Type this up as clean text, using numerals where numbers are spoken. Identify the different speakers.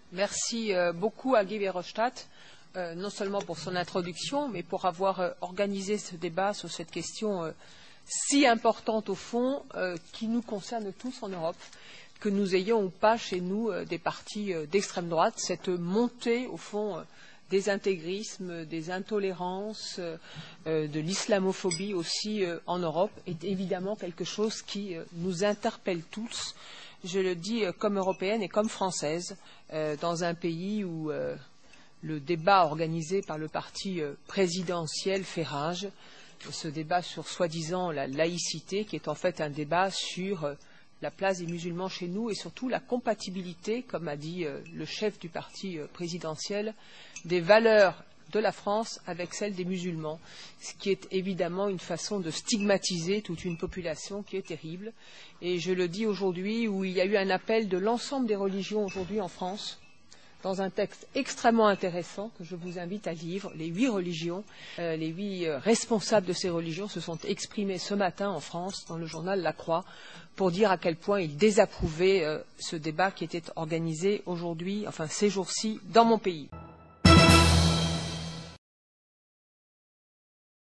Speaker 1: Merci beaucoup à Guy Verhofstadt, non seulement pour son introduction, mais pour avoir organisé ce débat sur cette question si importante au fond, qui nous concerne tous en Europe, que nous ayons ou pas chez nous des partis d'extrême droite, cette montée au fond des intégrismes, des intolérances, de l'islamophobie aussi en Europe, est évidemment quelque chose qui nous interpelle tous. Je le dis comme européenne et comme française, dans un pays où le débat organisé par le parti présidentiel fait rage, ce débat sur soi-disant la laïcité, qui est en fait un débat sur la place des musulmans chez nous et surtout la compatibilité, comme a dit le chef du parti présidentiel, des valeurs de la France avec celles des musulmans, ce qui est évidemment une façon de stigmatiser toute une population qui est terrible. Et je le dis aujourd'hui, où il y a eu un appel de l'ensemble des religions aujourd'hui en France, dans un texte extrêmement intéressant que je vous invite à lire. Les 8 religions, les 8 responsables de ces religions se sont exprimés ce matin en France, dans le journal La Croix, pour dire à quel point ils désapprouvaient ce débat qui était organisé aujourd'hui, enfin ces jours-ci, dans mon pays.